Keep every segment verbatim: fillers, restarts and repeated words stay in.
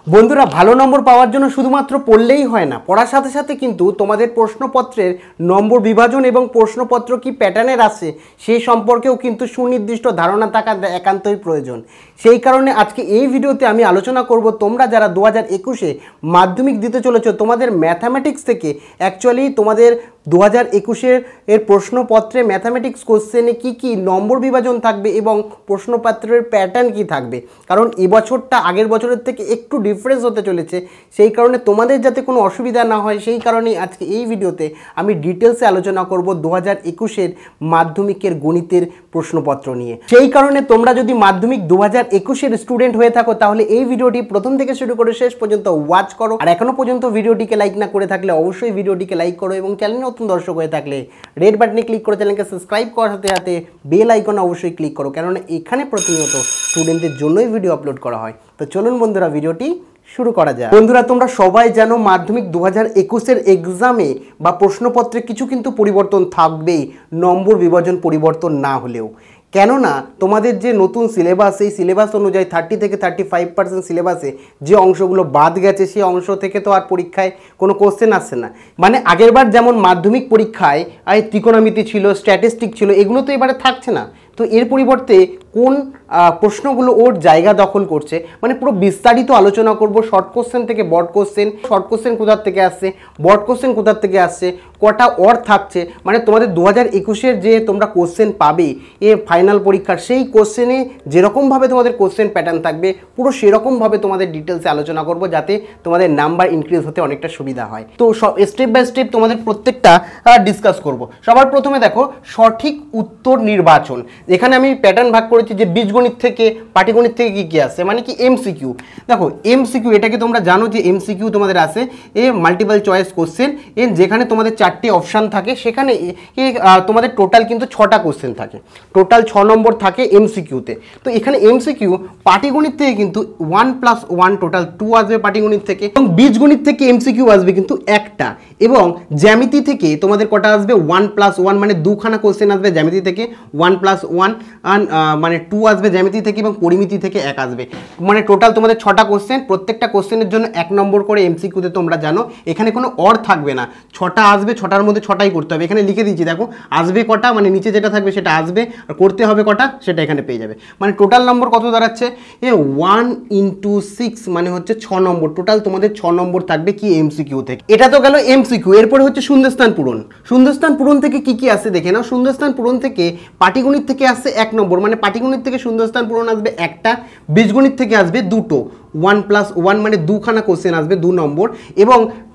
বন্ধুরা ভালো নম্বর পাওয়ার জন্য শুধুমাত্র পড়লেই হয় না, পড়ার সাথে সাথে কিন্তু তোমাদের প্রশ্নপত্রের নম্বর বিভাজন এবং প্রশ্নপত্র কি প্যাটার্নের আসে সেই সম্পর্কেও কিন্তু সুনির্দিষ্ট ধারণা থাকা একান্তই প্রয়োজন। সেই কারণে আজকে এই ভিডিওতে আমি আলোচনা করব তোমরা যারা দু হাজার একুশে মাধ্যমিক দিতে চলেছো তোমাদের ম্যাথামেটিক্স থেকে অ্যাকচুয়ালি তোমাদের দু হাজার একুশের এর প্রশ্নপত্রে ম্যাথামেটিক্স কোশ্চেনে কী কী নম্বর বিভাজন থাকবে এবং প্রশ্নপত্রের প্যাটার্ন কি থাকবে, কারণ এবছরটা আগের বছরের থেকে একটু ডিফারেন্স হতে চলেছে। সেই কারণে তোমাদের যাতে কোনো অসুবিধা না হয় সেই কারণেই আজকে এই ভিডিওতে আমি ডিটেলসে আলোচনা করব দু হাজার একুশের মাধ্যমিকের গণিতের প্রশ্নপত্র নিয়ে। সেই কারণে তোমরা যদি মাধ্যমিক দু হাজার একুশের স্টুডেন্ট হয়ে থাকো তাহলে এই ভিডিওটি প্রথম থেকে শুরু করে শেষ পর্যন্ত ওয়াচ করো, আর এখনো পর্যন্ত ভিডিওটিকে লাইক না করে থাকলে অবশ্যই ভিডিওটিকে লাইক করো এবং চ্যানেলে নতুন দর্শক হয়ে থাকলে রেড বাটনে ক্লিক করে চ্যানেলকে সাবস্ক্রাইব করার সাথে সাথে বেল আইকনে অবশ্যই ক্লিক করো, কেননা এখানে প্রতিনিয়ত স্টুডেন্টদের জন্যই ভিডিও আপলোড করা হয়। তো চলুন বন্ধুরা ভিডিওটি শুরু করা যায়। বন্ধুরা তোমরা সবাই জানো মাধ্যমিক দু হাজার একুশের এক্সামে বা প্রশ্নপত্রে কিছু কিন্তু পরিবর্তন থাকবেই, নম্বর বিভাজন পরিবর্তন না হলেও। কেননা তোমাদের যে নতুন সিলেবাস, এই সিলেবাস অনুযায়ী থার্টি থেকে থার্টি ফাইভ পার্সেন্ট সিলেবাসে যে অংশগুলো বাদ গেছে সেই অংশ থেকে তো আর পরীক্ষায় কোনো কোশ্চেন আসছে না। মানে আগেরবার যেমন মাধ্যমিক পরীক্ষায় এই ত্রিকোণমিতি ছিল, স্ট্যাটিস্টিক ছিল, এগুলো তো এবারে থাকছে না। তো এর পরিবর্তে কোন প্রশ্নগুলো ওর জায়গা দখল করছে, মানে পুরো বিস্তারিত আলোচনা করব। শর্ট কোশ্চেন থেকে বড় কোশ্চেন, শর্ট কোশ্চেন কোথার থেকে আসছে, বড় কোশ্চেন কোথার থেকে আসছে, কটা অর থাকছে, মানে তোমাদের দু হাজার একুশের যে তোমরা কোশ্চেন পাবে এ ফাইনাল পরীক্ষার, সেই কোশ্চেনে যেরকমভাবে তোমাদের কোশ্চেন প্যাটার্ন থাকবে পুরো সেরকমভাবে তোমাদের ডিটেলসে আলোচনা করব, যাতে তোমাদের নাম্বার ইনক্রিজ হতে অনেকটা সুবিধা হয়। তো সব স্টেপ বাই স্টেপ তোমাদের প্রত্যেকটা ডিসকাস করব। সবার প্রথমে দেখো সঠিক উত্তর নির্বাচন। এখানে আমি প্যাটার্ন ভাগ করেছি যে বীজগণিত থেকে, পাটিগণিত থেকে কি কি আসছে, মানে কি এমসিকিউ। দেখো এমসিকিউ এটাকে তোমরা জানো যে এমসিকিউ তোমাদের আসে এ মাল্টিপল চয়েস কোশ্চেন, এ যেখানে তোমাদের চারটি অপশান থাকে, সেখানে তোমাদের টোটাল কিন্তু ছটা কোশ্চেন থাকে, টোটাল ছ নম্বর থাকে এমসিকিউতে। তো এখানে এমসিকিউ পাটিগণিত থেকে কিন্তু one plus one total two আসবে পাটিগণিত থেকে, এবং বীজগণিত থেকে এমসিকিউ আসবে কিন্তু একটা, এবং জ্যামিতি থেকে তোমাদের কটা আসবে ওয়ান প্লাস ওয়ান, মানে দুখানা কোশ্চেন আসবে জ্যামিতি থেকে, ওয়ান প্লাস ওয়ান মানে টু আসবে জ্যামিতি থেকে, এবং পরিমিতি থেকে এক আসবে, মানে টোটাল তোমাদের ছটা কোশ্চেন। প্রত্যেকটা কোশ্চেনের জন্য এক নম্বর করে এমসিকিউতে তোমরা জানো এখানে কোনো অর থাকবে না, ছটা আসবে, ছটার মধ্যে ছটাই করতে হবে। এখানে লিখে দিচ্ছি দেখো আসবে কটা, মানে নিচে যেটা থাকবে সেটা আসবে, আর করতে হবে কটা সেটা এখানে পেয়ে যাবে। মানে টোটাল নম্বর কত দাঁড়াচ্ছে এ ওয়ান ইন্টু সিক্স, মানে হচ্ছে ছ নম্বর, টোটাল তোমাদের ছ নম্বর থাকবে কি এমসিকিউ থেকে। এটা তো গেল এমসিকিউ। এরপরে হচ্ছে শূন্যস্থান পূরণ। শূন্যস্থান পূরণ থেকে কি কি আসছে দেখে নাও। শূন্যস্থান পূরণ থেকে পাটিগণিত থেকে আসছে এক নম্বর, মানে পাটিগণিত থেকে শূন্যস্থান পূরণ আসবে একটা, বীজগণিত থেকে আসবে দুটো, ওয়ান প্লাস ওয়ান মানে দুখানা কোশ্চেন আসবে দু নম্বর, এবং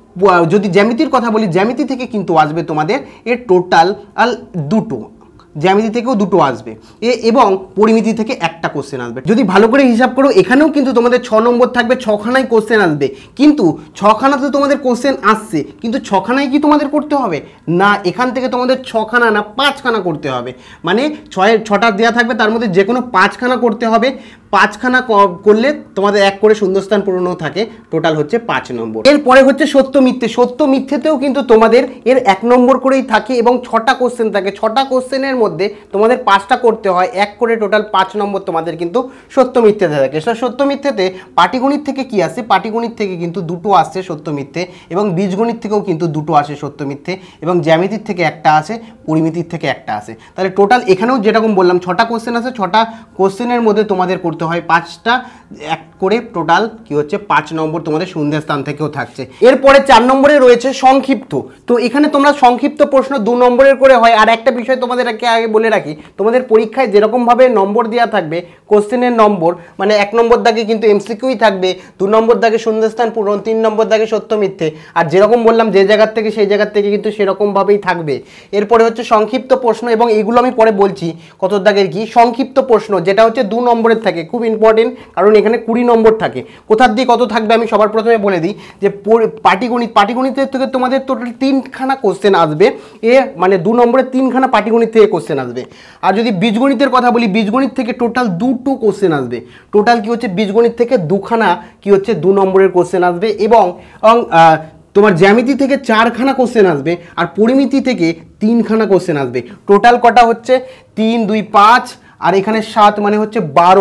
যদি জ্যামিতির কথা বলি জ্যামিতি থেকে কিন্তু আসবে তোমাদের এর টোটাল আল দুটো, জ্যামিতি থেকেও দুটো আসবে এ, এবং পরিমিতি থেকে একটা কোশ্চেন আসবে। যদি ভালো করে হিসাব করো এখানেও কিন্তু তোমাদের ছ নম্বর থাকবে, ছখানায় কোশ্চেন আসবে, কিন্তু ছখানাতে তোমাদের কোশ্চেন আসছে, কিন্তু ছখানায় কি তোমাদের করতে হবে না, এখান থেকে তোমাদের ছখানা না পাঁচখানা করতে হবে, মানে ছয়ের ছটা দেওয়া থাকবে তার মধ্যে যে কোনো পাঁচখানা করতে হবে। পাঁচখানা করলে তোমাদের এক করে শূন্যস্থান পূরণও থাকে, টোটাল হচ্ছে পাঁচ নম্বর। এরপরে হচ্ছে সত্য মিথ্যে। সত্য মিথ্যেতেও কিন্তু তোমাদের এর এক নম্বর করেই থাকে এবং ছটা কোশ্চেন থাকে, ছটা কোশ্চেনের মধ্যে তোমাদের পাঁচটা করতে হয়, এক করে টোটাল পাঁচ নম্বর তোমাদের কিন্তু সত্য মিথ্যেতে থাকে। সত্য মিথ্যেতে পাটিগণিত থেকে কি আসে, পাটিগণিত থেকে কিন্তু দুটো আসছে সত্য মিথ্যে, এবং বীজগণিত থেকেও কিন্তু দুটো আসে সত্য মিথ্যে, এবং জ্যামিতির থেকে একটা আসে, পরিমিতির থেকে একটা আসে। তাহলে টোটাল এখানেও যেরকম বললাম ছটা কোশ্চেন আছে, ছটা কোশ্চেনের মধ্যে তোমাদের করতে হয় পাঁচটা, এক করে টোটাল কি হচ্ছে পাঁচ নম্বর তোমাদের শূন্যস্থান থেকেও থাকছে। এরপরে চার নম্বরে রয়েছে সংক্ষিপ্ত। তো এখানে তোমরা সংক্ষিপ্ত প্রশ্ন দু নম্বরের করে হয়। আর একটা বিষয় তোমাদের আগে বলে রাখি, তোমাদের পরীক্ষায় যেরকমভাবে নম্বর দেওয়া থাকবে কোশ্চেনের নম্বর, মানে এক নম্বর দাগে কিন্তু এমসিকিউই থাকবে, দু নম্বর দাগে শূন্যস্থান পূরণ, তিন নম্বর দাগে সত্য মিথ্যে, আর যেরকম বললাম যে জায়গার থেকে সেই জায়গার থেকে কিন্তু সেরকমভাবেই থাকবে। এরপরে হচ্ছে সংক্ষিপ্ত প্রশ্ন, এবং এগুলো আমি পরে বলছি কত দাগের কি সংক্ষিপ্ত প্রশ্ন, যেটা হচ্ছে দু নম্বরের থাকে, খুব ইম্পর্টেন্ট, কারণ এখানে কুড়ি নম্বর থাকে। কোথার দিয়ে কত থাকবে আমি সবার প্রথমে বলে দিই যে পাটিগণিত, পাটিগণিতের থেকে তোমাদের টোটাল তিনখানা কোশ্চেন আসবে এ, মানে দু নম্বরের তিনখানা পাটিগণিত থেকে কোশ্চেন আসবে। আর যদি বীজগণিতের কথা বলি বীজগণিত থেকে টোটাল দুটো কোশ্চেন আসবে, টোটাল কি হচ্ছে বীজগণিত থেকে দুখানা কি হচ্ছে দু নম্বরের কোশ্চেন আসবে, এবং তোমার জ্যামিতি থেকে চারখানা কোশ্চেন আসবে, আর পরিমিতি থেকে তিনখানা কোশ্চেন আসবে। টোটাল কটা হচ্ছে তিন দুই পাঁচ, আর এখানে সাত, মানে হচ্ছে বারো,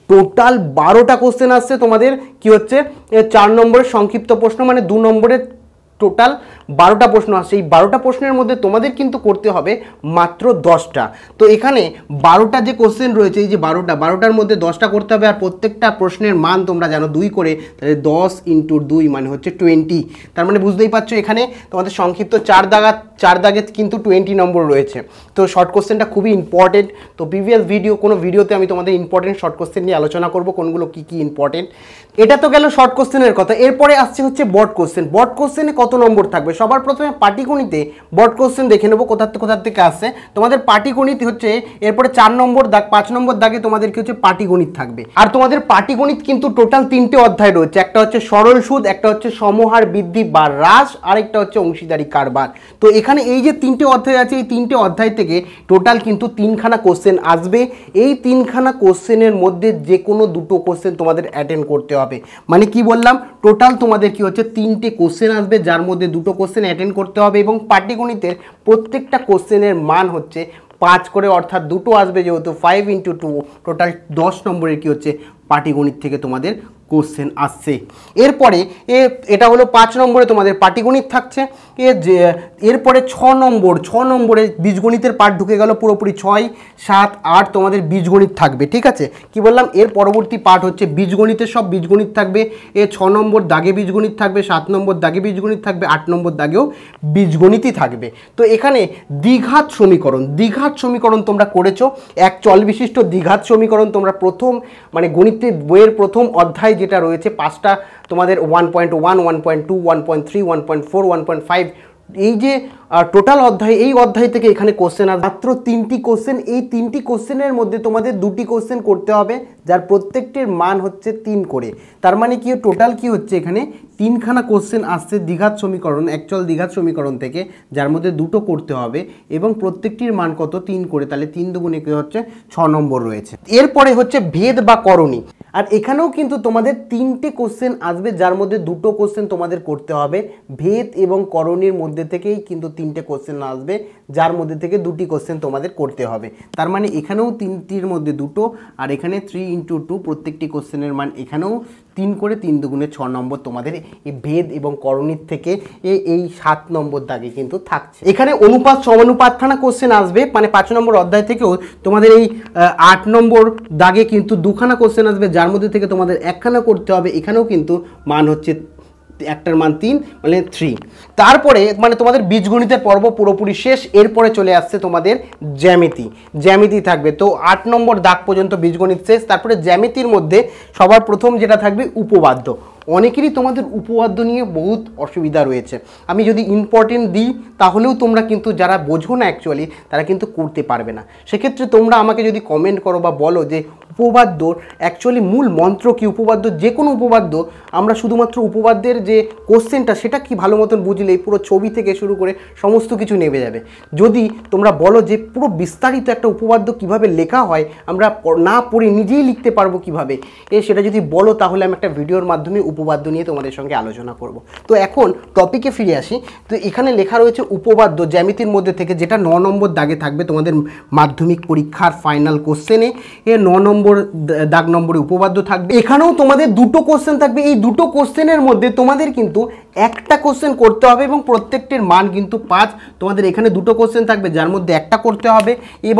টোটাল বারোটা কোশ্চেন আসছে তোমাদের কি হচ্ছে চার নম্বরের সংক্ষিপ্ত প্রশ্ন, মানে দু নম্বরের টোটাল বারোটা প্রশ্ন আসছে। এই বারোটা প্রশ্নের মধ্যে তোমাদের কিন্তু করতে হবে মাত্র দশটা। তো এখানে বারোটা যে কোশ্চেন রয়েছে, এই যে বারোটা বারোটার মধ্যে দশটা করতে হবে, আর প্রত্যেকটা প্রশ্নের মান তোমরা জানো দুই করে, তাহলে দশ ইন্টু দুই মানে হচ্ছে টোয়েন্টি। তার মানে বুঝতেই পারছো এখানে তোমাদের সংক্ষিপ্ত চার দাগা চার দাগে কিন্তু টোয়েন্টি নম্বর রয়েছে। তো শর্ট কোশ্চেনটা খুবই ইম্পর্টেন্ট। তো প্রিভিয়াস ভিডিও কোনো ভিডিওতে আমি তোমাদের ইম্পর্টেন্ট শর্ট কোশ্চেন নিয়ে আলোচনা করব, কোনগুলো কী কী ইম্পর্টেন্ট। এটা তো গেল শর্ট কোশ্চেনের কথা। এরপরে আসছে হচ্ছে বড কোশ্চেন। বড কোশ্চেনে কত নম্বর থাকবে? সবার প্রথমে পাটিগণিতে বড কোশ্চেন দেখে নেবো কোথা থেকে কোথার থেকে আসছে। তোমাদের পাটিগণিত হচ্ছে এরপরে চার নম্বর দাগ, পাঁচ নম্বর দাগে তোমাদের কি হচ্ছে পাটিগণিত থাকবে। আর তোমাদের পাটিগণিত কিন্তু টোটাল তিনটে অধ্যায় রয়েছে, একটা হচ্ছে সরল সুদ, একটা হচ্ছে সমহার বৃদ্ধি বা হ্রাস, আরেকটা হচ্ছে অংশীদারি কারবার। তো এখানে এই যে তিনটে অধ্যায় আছে, এই তিনটে অধ্যায় থেকে টোটাল কিন্তু তিনখানা কোশ্চেন আসবে। এই তিনখানা কোশ্চেনের মধ্যে যে কোনো দুটো কোশ্চেন তোমাদের অ্যাটেন্ড করতে হবে। মানে কি বললাম, টোটাল তোমাদের কি হচ্ছে তিনটে কোশ্চেন আসবে, যার মধ্যে দুটো কোশ্চেন অ্যাটেন্ড করতে হবে। এবং পাটিগণিতের প্রত্যেকটা কোশ্চেনের মান হচ্ছে পাঁচ করে, অর্থাৎ দুটো আসবে, যেহেতু ফাইভ ইন্টু টু টোটাল দশ নম্বরের কি হচ্ছে পাটিগণিত থেকে তোমাদের কোশ্চেন আসছে। এরপরে এ এটা হলো পাঁচ নম্বরে তোমাদের পাটিগণিত থাকছে। এ যে এরপরে ছ নম্বর ছ নম্বরে বীজগণিতের পার্ট ঢুকে গেল পুরোপুরি। ছয় সাত আট তোমাদের বীজগণিত থাকবে, ঠিক আছে। কি বললাম, এর পরবর্তী পার্ট হচ্ছে বীজগণিতের সব বীজগণিত থাকবে। এ ছ নম্বর দাগে বীজগণিত থাকবে, সাত নম্বর দাগে বীজগণিত থাকবে, আট নম্বর দাগেও বীজগণিতই থাকবে। তো এখানে দ্বিঘাত সমীকরণ দ্বিঘাত সমীকরণ তোমরা করেছো, এক চল বিশিষ্ট দ্বিঘাত সমীকরণ তোমরা প্রথম মানে গণিতের বইয়ের প্রথম অধ্যায় যেটা রয়েছে পাঁচটা তোমাদের one point one one point two one point three one point four one point five এই যে টোটাল অধ্যায়, এই অধ্যায় থেকে এখানে কোশ্চেন আর মাত্র তিনটি কোশ্চেন। এই তিনটি কোশ্চেনের মধ্যে তোমাদের দুটি কোশ্চেন করতে হবে, যার প্রত্যেকটির মান হচ্ছে তিন করে। তার মানে কি টোটাল কি হচ্ছে এখানে তিনখানা কোশ্চেন আসছে দ্বিঘাত সমীকরণ, অ্যাকচুয়াল দ্বিঘাত সমীকরণ থেকে, যার মধ্যে দুটো করতে হবে এবং প্রত্যেকটির মান কত তিন করে, তাহলে তিন দুগুণে কি হচ্ছে ছ নম্বর রয়েছে। এরপরে হচ্ছে ভেদ বা করণী। আর এখানেও কিন্তু তোমাদের তিনটে কোশ্চেন আসবে, যার মধ্যে দুটো কোশ্চেন তোমাদের করতে হবে। ভেদ এবং করণীর মধ্যে থেকেই কিন্তু তিনটে কোশ্চেন আসবে, যার মধ্যে থেকে দুটি কোশ্চেন তোমাদের করতে হবে। তার মানে এখানেও তিনটির মধ্যে দুটো, আর এখানে থ্রি ইন্টু টু প্রত্যেকটি কোশ্চেনের মান এখানেও তিন করে, তিন দুগুণে ছ নম্বর তোমাদের এই ভেদ এবং করণীর থেকে এই সাত নম্বর দাগে কিন্তু থাকছে। এখানে অনুপাত সমানুপাতখানা কোশ্চেন আসবে, মানে পাঁচ নম্বর অধ্যায় থেকেও তোমাদের এই আট নম্বর দাগে কিন্তু দুখানা কোশ্চেন আসবে, যার মধ্যে থেকে তোমাদের একখানা করতে হবে। এখানেও কিন্তু মান হচ্ছে একটার মান তিন মানে থ্রি। তারপরে মানে তোমাদের বীজগণিতের পর্ব পুরোপুরি শেষ। এরপরে চলে আসছে তোমাদের জ্যামিতি জ্যামিতি থাকবে। তো আট নম্বর দাগ পর্যন্ত বীজগণিত শেষ। তারপরে জ্যামিতির মধ্যে সবার প্রথম যেটা থাকবে উপপাদ্য। অনেকেরই তোমাদের উপপাদ্য নিয়ে বহুত অসুবিধা রয়েছে। আমি যদি ইম্পর্টেন্ট দিই তাহলেও তোমরা কিন্তু যারা বোঝো না অ্যাকচুয়ালি তারা কিন্তু করতে পারবে না। সেক্ষেত্রে তোমরা আমাকে যদি কমেন্ট করো বা বলো যে উপপাদ্যর অ্যাকচুয়ালি মূল মন্ত্র কি, উপপাদ্য যে কোনো উপপাদ্য আমরা শুধুমাত্র উপপাদ্যের যে কোশ্চেনটা সেটা কি ভালো মতন বুঝলেই পুরো ছবি থেকে শুরু করে সমস্ত কিছু নেমে যাবে। যদি তোমরা বলো যে পুরো বিস্তারিত একটা উপপাদ্য কিভাবে লেখা হয় আমরা না পড়ে নিজেই লিখতে পারবো কিভাবে, এ সেটা যদি বলো তাহলে আমি একটা ভিডিওর মাধ্যমে উপপাদ্য নিয়ে তোমাদের সঙ্গে আলোচনা করব। তো এখন টপিকে ফিরে আসি। তো এখানে লেখা রয়েছে উপপাদ্য জ্যামিতির মধ্যে থেকে, যেটা ন নম্বর দাগে থাকবে তোমাদের মাধ্যমিক পরীক্ষার ফাইনাল কোশ্চেনে। এ ন নম্বর দাগ নম্বরে উপপাদ্য থাকবে। এখানেও তোমাদের দুটো কোশ্চেন থাকবে। এই দুটো কোশ্চেনের মধ্যে তোমাদের কিন্তু একটা কোশ্চেন করতে হবে এবং প্রত্যেকটির মান কিন্তু পাঁচ। তোমাদের এখানে দুটো কোশ্চেন থাকবে, যার মধ্যে একটা করতে হবে এবং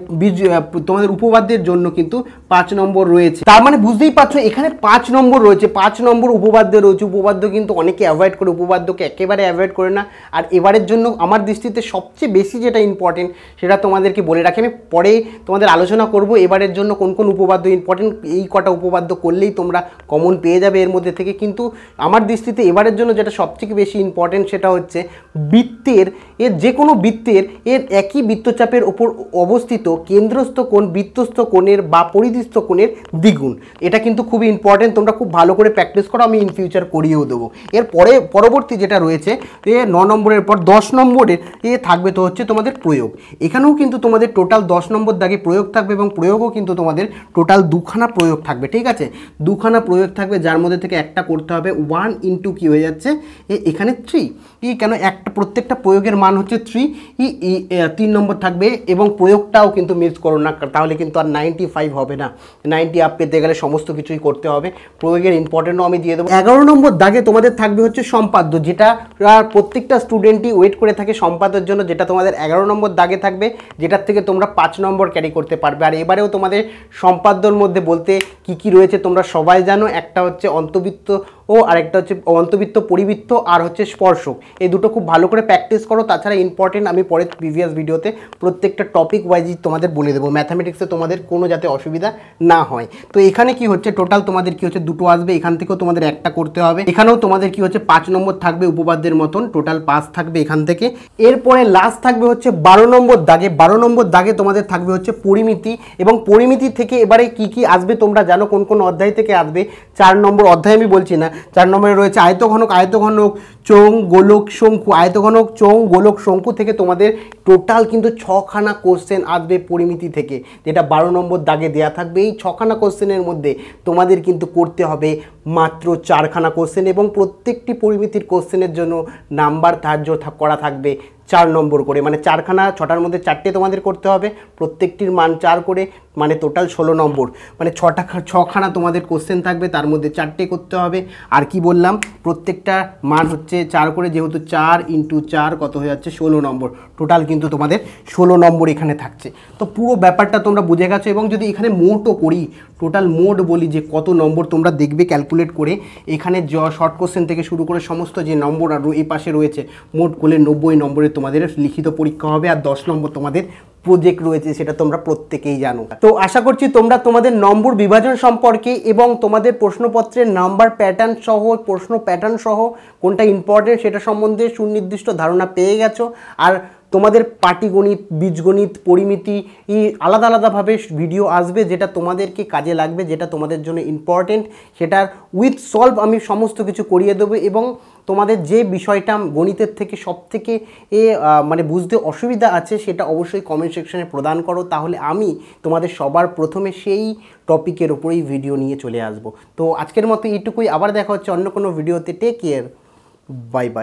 তোমাদের উপপাদ্যের জন্য কিন্তু পাঁচ নম্বর রয়েছে। তার মানে বুঝতেই পারছো এখানে পাঁচ নম্বর রয়েছে, পাঁচ নম্বর উপপাদ্য রয়েছে। উপপাদ্য কিন্তু অনেকে অ্যাভয়েড করে, উপপাদ্যকে একেবারে অ্যাভয়েড করে না। আর এবারের জন্য আমার দৃষ্টিতে সবচেয়ে বেশি যেটা ইম্পর্টেন্ট সেটা তোমাদেরকে বলে রাখি, আমি পরে তোমাদের আলোচনা করব এবারের জন্য কোন কোন উপপাদ্য ইম্পর্টেন্ট। এই কটা উপপাদ্য করলেই তোমরা কমন পেয়ে যাবে এর মধ্যে থেকে। কিন্তু আমার দৃষ্টিতে এবারের জন্য যেটা সবথেকে বেশি ইম্পর্টেন্ট সেটা হচ্ছে বৃত্তের, এর যে কোনো বৃত্তের এর একই বৃত্তচাপের ওপর অবস্থিত কেন্দ্রস্থ কোণ বৃত্তস্থ কোণের বা পরিধিস্থ কোণের দ্বিগুণ। এটা কিন্তু খুবই ইম্পর্টেন্ট, তোমরা খুব ভালো করে প্র্যাকটিস করো, আমি ইন ফিউচার করিয়েও দেবো। এর পরে পরবর্তী যেটা রয়েছে এ ন নম্বরের পর দশ নম্বরের এ থাকবে তো হচ্ছে তোমাদের প্রয়োগ। এখানেও কিন্তু তোমাদের টোটাল দশ নম্বর দাগে প্রয়োগ থাকবে এবং প্রয়োগও কিন্তু তোমাদের টোটাল দুখানা প্রয়োগ থাকবে, ঠিক আছে। দুখানা প্রয়োগ থাকবে, যার মধ্যে থেকে একটা করতে হবে। ওয়ান ইন্টু কি হয়ে যাচ্ছে এ এখানে থ্রি ই কেন একটা প্রত্যেকটা প্রয়োগের মান হচ্ছে থ্রি ই তিন নম্বর থাকবে এবং প্রয়োগটাও কিন্তু মিস করো না, তাহলে কিন্তু আর নাইনটি ফাইভ হবে না। নাইনটি আপ পেতে গেলে সমস্ত কিছুই করতে হবে, প্রয়োগের ইম্পর্টেন্টও আমি দিয়ে দেবো। এগারো নম্বর দাগে তোমাদের থাকবে হচ্ছে সম্পাদ্য, যেটা প্রত্যেকটা স্টুডেন্টই ওয়েট করে থাকে সম্পাদ্যের জন্য, যেটা তোমাদের এগারো নম্বর দাগে থাকবে, যেটার থেকে তোমরা পাঁচ নম্বর ক্যারি করতে পারবে। আর এবারেও তোমাদের সম্পাদ্যর মধ্যে বলতে কি কি রয়েছে তোমরা সবাই জানো, একটা হচ্ছে অন্তবৃত্ত ও আরেকটা হচ্ছে অন্তবৃত্ত, পরিবৃত্ত আর হচ্ছে স্পর্শক। এই দুটো খুব ভালো করে প্র্যাকটিস করো। তাছাড়া ইম্পর্টেন্ট আমি পরে প্রিভিয়াস ভিডিওতে প্রত্যেকটা টপিক ওয়াইজই তোমাদের বলে দেবো, ম্যাথামেটিক্সে তোমাদের কোনো যাতে অসুবিধা না হয়। তো এখানে কি হচ্ছে টোটাল তোমাদের কি হচ্ছে দুটো আসবে, এখান থেকেও তোমাদের একটা করতে হবে, এখানেও তোমাদের কি হচ্ছে পাঁচ নম্বর থাকবে উপপাদ্যের মতন, টোটাল পাঁচ থাকবে এখান থেকে। এরপরে লাস্ট থাকবে হচ্ছে বারো নম্বর দাগে, বারো নম্বর দাগে তোমাদের থাকবে হচ্ছে পরিমিতি, এবং পরিমিতি থেকে এবারে কি কি আসবে তোমরা জানো কোন কোন অধ্যায় থেকে আসবে। চার নম্বর অধ্যায় আমি বলছি না, চার নম্বরে রয়েছে আয়তঘনক, আয়তঘনক চোং গোলক শঙ্কু, আয়তঘনক চোং গোলক শঙ্কু থেকে তোমাদের টোটাল কিন্তু ছখানা কোশ্চেন আসবে পরিমিতি থেকে, যেটা বারো নম্বর দাগে দেওয়া থাকবে। এই ছখানা কোশ্চেনের মধ্যে তোমাদের কিন্তু করতে হবে মাত্র চারখানা কোশ্চেন, এবং প্রত্যেকটি পরিমিতির কোশ্চেনের জন্য নাম্বার ধার্য করা থাকবে চার নম্বর করে, মানে চারখানা, ছটার মধ্যে চারটে তোমাদের করতে হবে, প্রত্যেকটির মান চার করে, মানে টোটাল ষোলো নম্বর, মানে ছটা ছখানা তোমাদের কোশ্চেন থাকবে, তার মধ্যে চারটে করতে হবে। আর কি বললাম, প্রত্যেকটা মান হচ্ছে চার করে, যেহেতু চার ইন্টু চার কত হয়ে যাচ্ছে ষোলো নম্বর, টোটাল কিন্তু তোমাদের ষোলো নম্বর এখানে থাকছে। তো পুরো ব্যাপারটা তোমরা বুঝে গেছো। এবং যদি এখানে মোটও করি, টোটাল মোট বলি যে কত নম্বর তোমরা দেখবে ক্যালকুলেট করে, এখানে শর্ট কোশ্চেন থেকে শুরু করে সমস্ত যে নম্বর আর এই পাশে রয়েছে, মোট করলে নব্বই নম্বরের তোমাদের লিখিত পরীক্ষা হবে, আর দশ নম্বর তোমাদের প্রজেক্ট রয়েছে, সেটা তোমরা প্রত্যেকেই জানো। তো আশা করছি তোমরা তোমাদের নম্বর বিভাজন সম্পর্কে এবং তোমাদের প্রশ্নপত্রের নাম্বার প্যাটার্ন সহ, প্রশ্ন প্যাটার্ন সহ কোনটা ইম্পর্টেন্ট সেটা সম্বন্ধে সুনির্দিষ্ট ধারণা পেয়ে গেছো। আর তোমাদের পাটিগণিত, বীজগণিত, পরিমিতি আলাদা আলাদাভাবে ভিডিও আসবে, যেটা তোমাদেরকে কাজে লাগবে, যেটা তোমাদের জন্য ইম্পর্টেন্ট, সেটার উইথ সলভ আমি সমস্ত কিছু করিয়ে দেবো। এবং তোমাদের যে বিষয়টা গণিতের থেকে সব থেকে এ মানে বুঝতে অসুবিধা আছে, সেটা অবশ্যই কমেন্ট সেকশনে প্রদান করো, তাহলে আমি তোমাদের সবার প্রথমে সেই টপিকের ওপরেই ভিডিও নিয়ে চলে আসব। তো আজকের মতো এইটুকুই, আবার দেখা হচ্ছে অন্য কোনো ভিডিওতে। Take care, bye by.